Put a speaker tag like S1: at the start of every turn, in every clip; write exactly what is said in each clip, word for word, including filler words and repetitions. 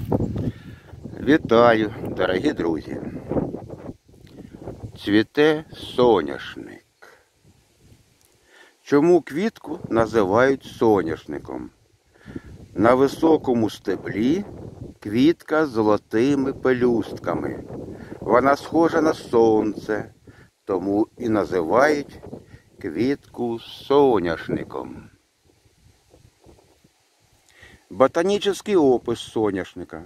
S1: Вітаю, дорогі друзі! Цвіте соняшник. Чому квітку називають соняшником? На високому стеблі квітка з золотими пелюстками. Вона схожа на сонце, тому і називають квітку соняшником. Ботанічний опис соняшника.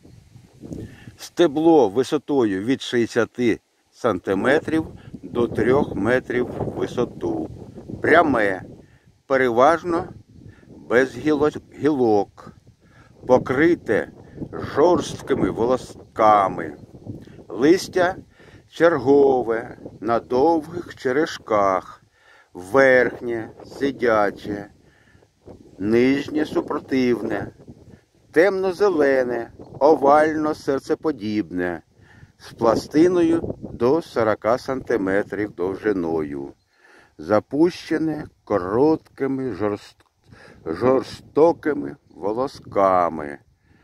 S1: Стебло висотою від шістдесят сантиметрів до трьох метрів в висоту. Пряме, переважно без гілок, покрите жорсткими волосками. Листя чергове, на довгих черешках, верхнє, сидяче, нижнє супротивне, темно-зелене, овально-серцеподібне, з пластиною до сорока сантиметрів довжиною, запущене короткими жорст... жорстокими волосками,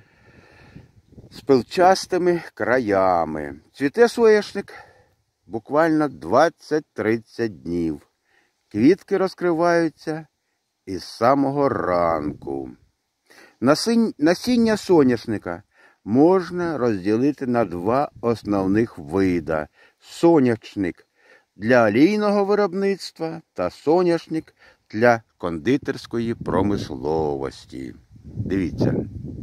S1: з пилчастими краями. Цвіте соняшник буквально двадцять-тридцять днів. Квітки розкриваються із самого ранку. Насіння соняшника можна розділити на два основних вида. Соняшник для олійного виробництва та соняшник для кондитерської промисловості. Дивіться,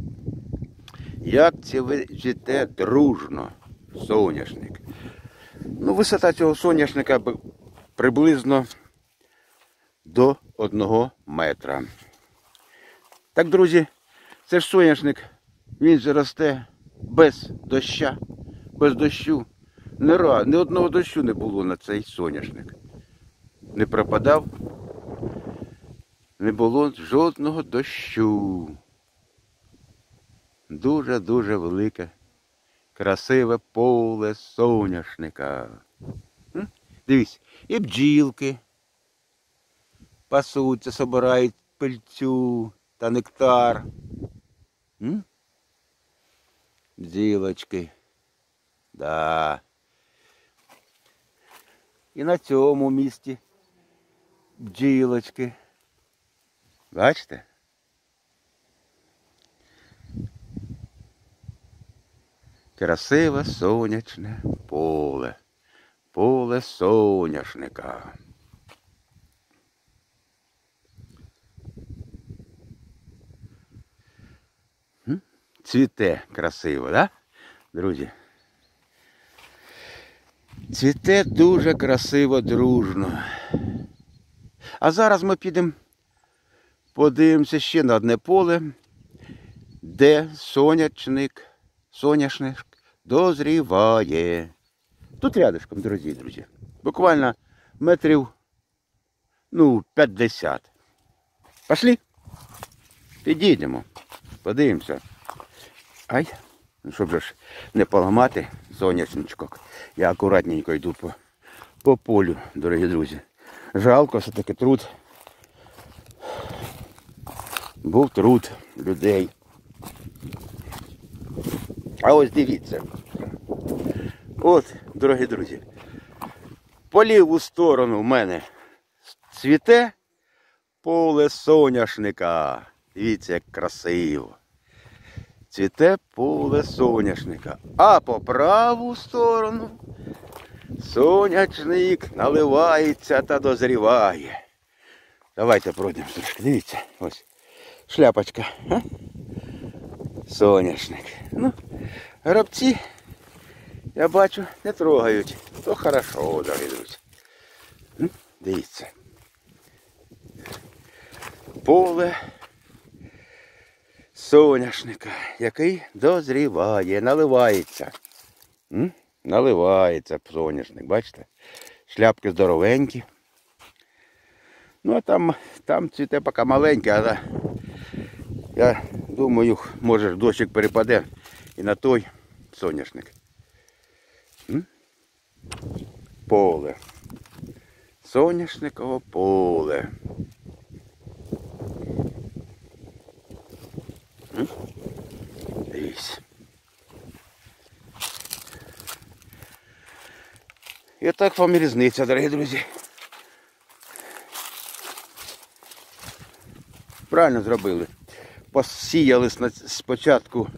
S1: як цвіте дружно соняшник. Ну, висота цього соняшника приблизно до одного метра. Так, друзі, це ж соняшник, він же росте без доща, без дощу. Ні, ні одного дощу не було на цей соняшник. Не пропадав, не було жодного дощу. Дуже-дуже велике, красиве поле соняшника. Дивіться, і бджілки пасуться, собирають пильцю та нектар. М? Бджілочки. Да. І на цьому місці бджілочки. Бачите? Красиве сонячне поле. Поле соняшника. Цвіте красиво, да, друзі? Цвіте дуже красиво, дружно. А зараз ми підемо, подивимося ще на одне поле, де соняшник, соняшник дозріває. Тут рядышком, дорогі друзі. Буквально метрів, ну, п'ятдесят. Пішли? Підійдемо, подивимося. Ай, ну щоб же ж не поламати соняшничок, я акуратненько йду по, по полю, дорогі друзі. Жалко, все-таки труд. Був труд людей. А ось дивіться. От, дорогі друзі, по ліву сторону в мене цвіте поле соняшника. Дивіться, як красиво. Цвіте поле соняшника. А по праву сторону соняшник наливається та дозріває. Давайте пройдемо трошки. Дивіться, ось шляпочка. А? Соняшник. Ну, грабці, я бачу, не трогають. То хорошо, дорогі друзі. Дивіться. Поле соняшника, який дозріває, наливається. М? Наливається соняшник, бачите? Шляпки здоровенькі. Ну, а там, там цвіте поки маленьке, але я думаю, може дощик перепаде і на той соняшник. М? Поле. Соняшникове поле. М? Дивись. І так вам і різниця, дорогі друзі. Правильно зробили. Посіяли спочатку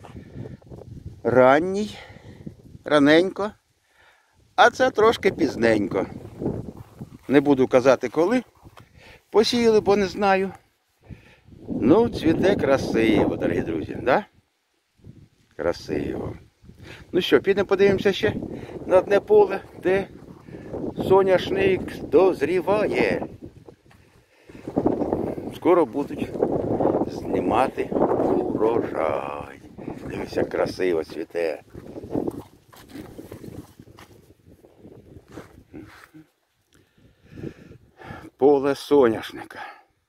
S1: ранній, раненько, а це трошки пізненько. Не буду казати коли. Посіяли, бо не знаю. Ну, цвіте красиво, дорогі друзі, да? Красиво. Ну що, підемо подивимося ще на одне поле, де соняшник дозріває. Скоро будуть знімати урожай. Дивись, як красиво цвіте. Поле соняшника.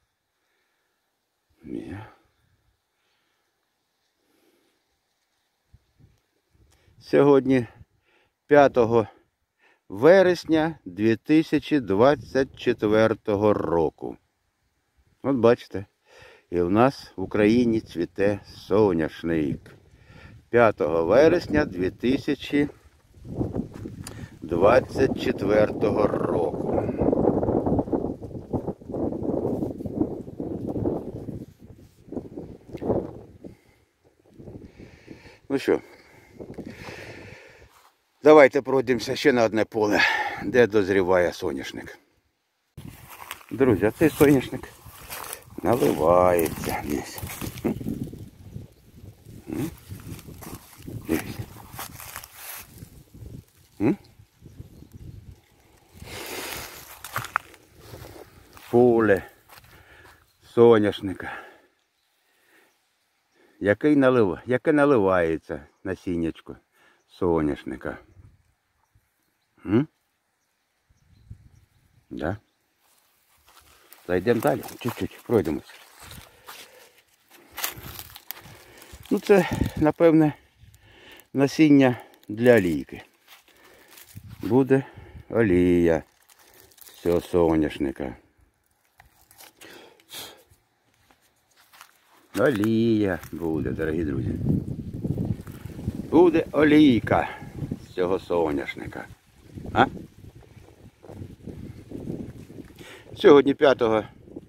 S1: Сьогодні п'ятого вересня дві тисячі двадцять четвертого року. От бачите, і в нас в Україні цвіте соняшник. п'ятого вересня дві тисячі двадцять четвертого року. Ну що, давайте пройдемося ще на одне поле, де дозріває соняшник. Друзі, а цей соняшник наливається десь. Дивіться. Поле соняшника. Який налив... Яке наливається насіннячко соняшника. М? Да? Зайдемо далі, чуть-чуть, пройдемося. Ну це, напевне, насіння для олійки. Буде олія з цього соняшника. Олія буде, дорогі друзі. Буде олійка з цього соняшника. А? Сьогодні п'ятого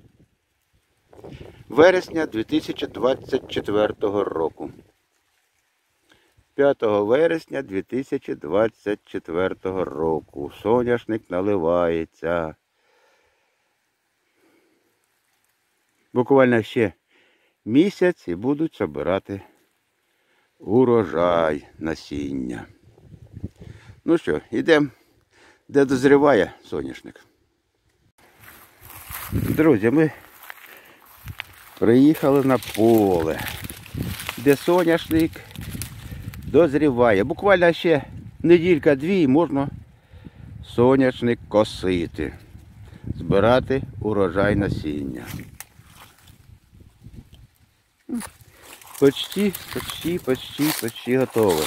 S1: вересня дві тисячі двадцять четвертого року. п'ятого вересня дві тисячі двадцять четвертого року. Соняшник наливається. Буквально ще місяць і будуть збирати урожай насіння. Ну що, йдемо, де дозріває соняшник. Друзі, ми приїхали на поле, де соняшник дозріває. Буквально ще неділька-дві і можна соняшник косити, збирати урожай насіння. Почти, почти, почти, почти готове.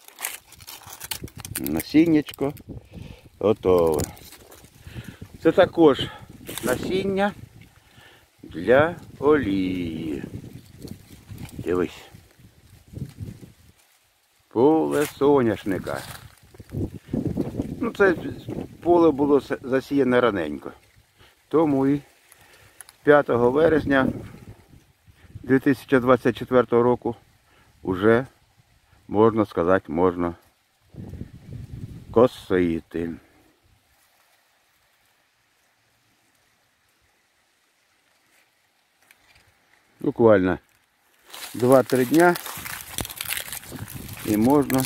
S1: Насіннячко готове. Це також насіння для олії. Дивись. Поле соняшника. Ну, це поле було засіяне раненько. Тому і п'ятого вересня дві тисячі двадцять четвертого року вже, можна сказати, можна косити. Буквально два-три дня і можна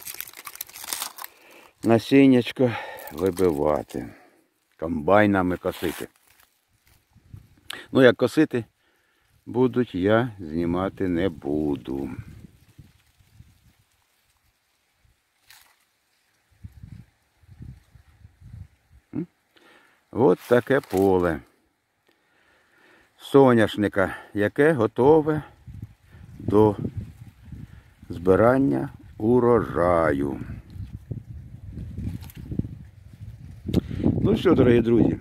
S1: насіннячко вибивати, комбайнами косити. Ну, як косити будуть, я знімати не буду. От таке поле соняшника, яке готове до збирання урожаю. Ну що, дорогі друзі,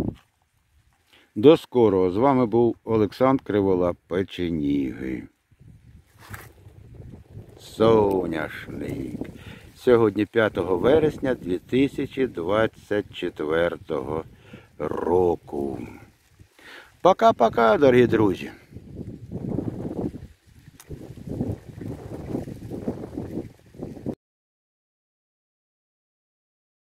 S1: до скорого. З вами був Олександр Криволап, Печеніги. Соняшник. Сьогодні п'ятого вересня дві тисячі двадцять четвертого року. Пока-пока, дорогі друзі!